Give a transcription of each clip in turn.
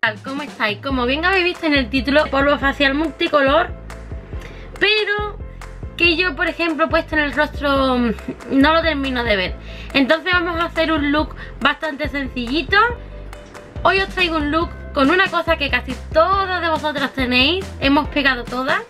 tal? ¿Cómo estáis? Como bien habéis visto en el título, polvo facial multicolor, pero que yo, por ejemplo, puesto en el rostro no lo termino de ver. Entonces vamos a hacer un look bastante sencillito. Hoy os traigo un look con una cosa que casi todas de vosotras tenéis, hemos pegado todas.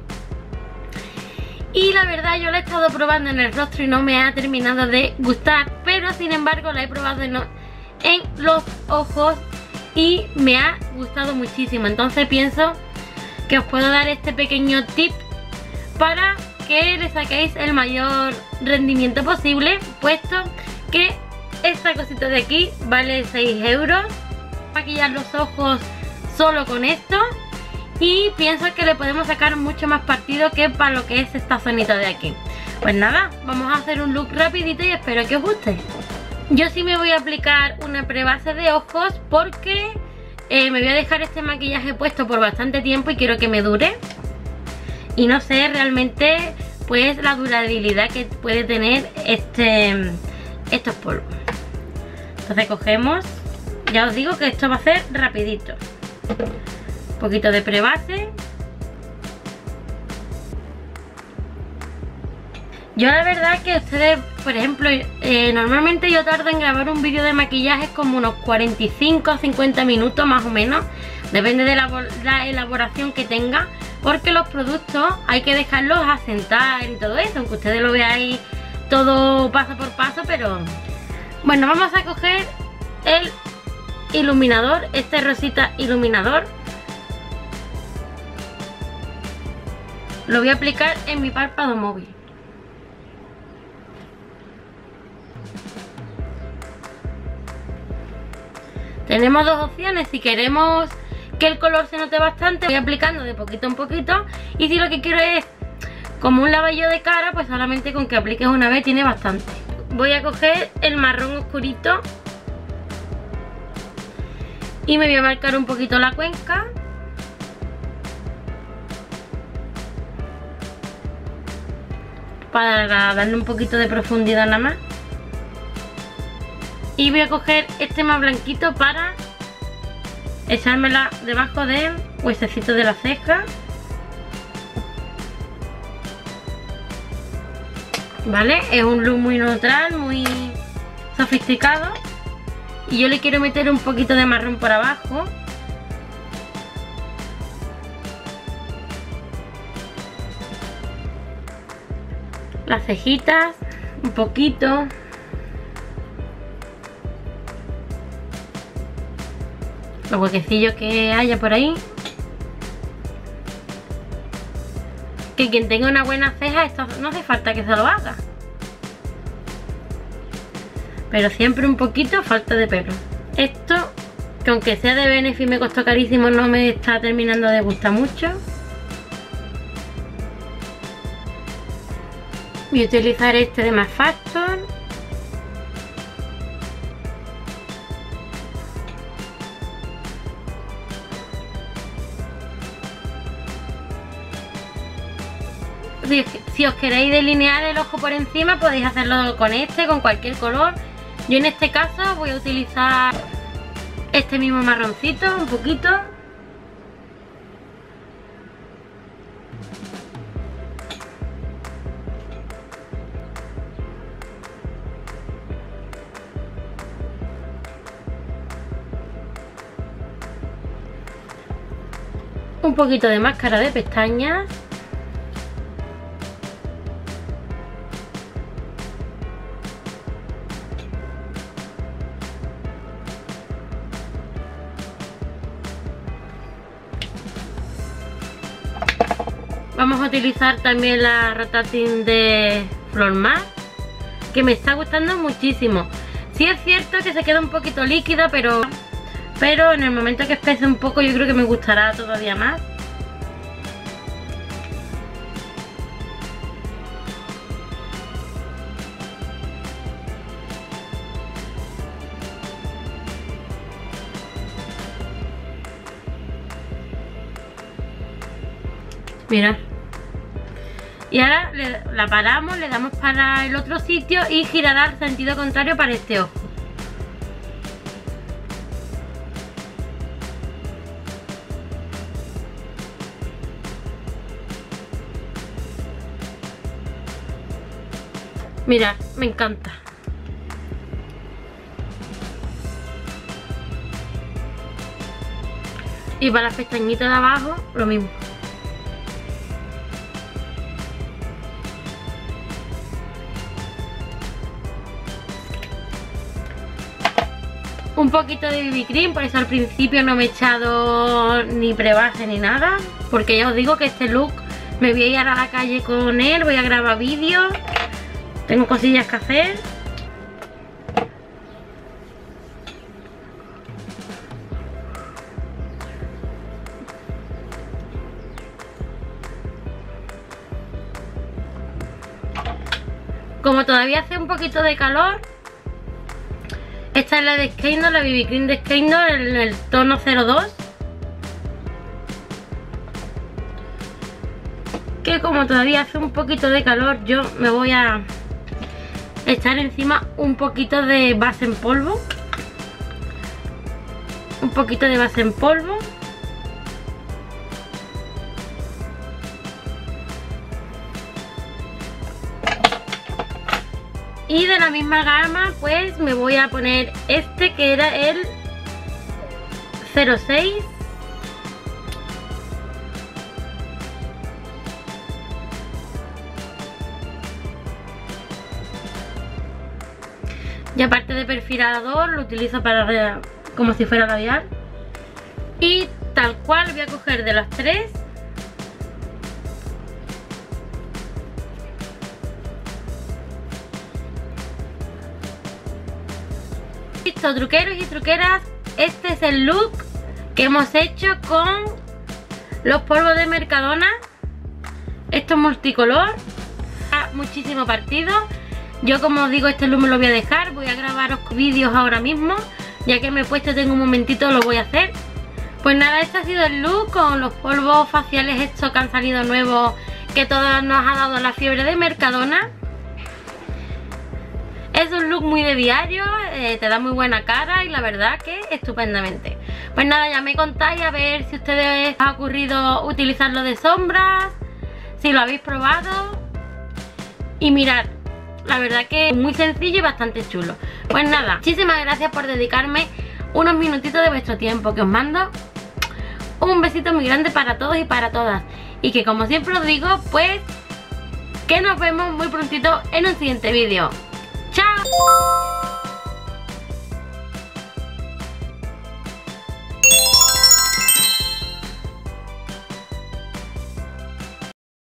Y la verdad yo la he estado probando en el rostro y no me ha terminado de gustar, pero sin embargo la he probado en los ojos y me ha gustado muchísimo. Entonces pienso que os puedo dar este pequeño tip para que le saquéis el mayor rendimiento posible, puesto que esta cosita de aquí vale 6 euros. Maquillar los ojos solo con esto y pienso que le podemos sacar mucho más partido que para lo que es esta zonita de aquí. Pues nada, vamos a hacer un look rapidito y espero que os guste. Yo sí me voy a aplicar una prebase de ojos porque me voy a dejar este maquillaje puesto por bastante tiempo y quiero que me dure. Y no sé realmente pues la durabilidad que puede tener estos polvos. Entonces cogemos, ya os digo que esto va a ser rapidito. Un poquito de prebase. Yo la verdad que ustedes, por ejemplo, normalmente yo tardo en grabar un vídeo de maquillaje como unos 45 o 50 minutos más o menos. Depende de la elaboración que tenga, porque los productos hay que dejarlos asentar y todo eso, aunque ustedes lo veáis todo paso por paso, pero... Bueno, vamos a coger el iluminador, este rosita iluminador. Lo voy a aplicar en mi párpado móvil. Tenemos dos opciones. Si queremos que el color se note bastante, voy aplicando de poquito en poquito. Y si lo que quiero es como un lavado de cara, pues solamente con que apliques una vez tiene bastante. Voy a coger el marrón oscurito y me voy a marcar un poquito la cuenca. Para darle un poquito de profundidad nada más. Y voy a coger este más blanquito para echármela debajo del huesecito de la ceja. Vale, es un look muy neutral, muy sofisticado. Y yo le quiero meter un poquito de marrón por abajo. Las cejitas, un poquito. Los huequecillos que haya por ahí. Que quien tenga una buena ceja, esto no hace falta que se lo haga. Pero siempre un poquito falta de pelo. Esto, que aunque sea de Benefit me costó carísimo, no me está terminando de gustar mucho. Voy a utilizar este de Max Factor. Si os queréis delinear el ojo por encima, podéis hacerlo con este, con cualquier color. Yo en este caso voy a utilizar este mismo marroncito, un poquito. Un poquito de máscara de pestañas. Vamos a utilizar también la Rotating de Flormar, que me está gustando muchísimo. Sí es cierto que se queda un poquito líquida, pero en el momento que espese un poco yo creo que me gustará todavía más. Mira. Y ahora la paramos, le damos para el otro sitio y girará al sentido contrario para este ojo. Mirad, me encanta. Y para las pestañitas de abajo, lo mismo. Un poquito de BB cream, por eso al principio no me he echado ni prebase ni nada, porque ya os digo que este look me voy a ir a la calle con él, voy a grabar vídeos, tengo cosillas que hacer. Como todavía hace un poquito de calor, esta es la de Skindle, la BB cream de Skindle en el tono 02. Que como todavía hace un poquito de calor, yo me voy a echar encima un poquito de base en polvo. Un poquito de base en polvo. Y de la misma gama pues me voy a poner este que era el 06. Y aparte de perfilador lo utilizo para como si fuera labial. Y tal cual voy a coger de los tres. Listo, truqueros y truqueras, este es el look que hemos hecho con los polvos de Mercadona. Esto es multicolor, muchísimo partido. Yo, como os digo, este look me lo voy a dejar. Voy a grabaros vídeos ahora mismo, ya que me he puesto, tengo un momentito, lo voy a hacer. Pues nada, este ha sido el look con los polvos faciales estos que han salido nuevos, que todos nos ha dado la fiebre de Mercadona. Es un look muy de diario, te da muy buena cara y la verdad que estupendamente. Pues nada, ya me contáis a ver si a ustedes os ha ocurrido utilizarlo de sombras, si lo habéis probado. Y mirad, la verdad que es muy sencillo y bastante chulo. Pues nada, muchísimas gracias por dedicarme unos minutitos de vuestro tiempo, que os mando un besito muy grande para todos y para todas. Y que, como siempre os digo, pues que nos vemos muy prontito en un siguiente vídeo. ¡Chao!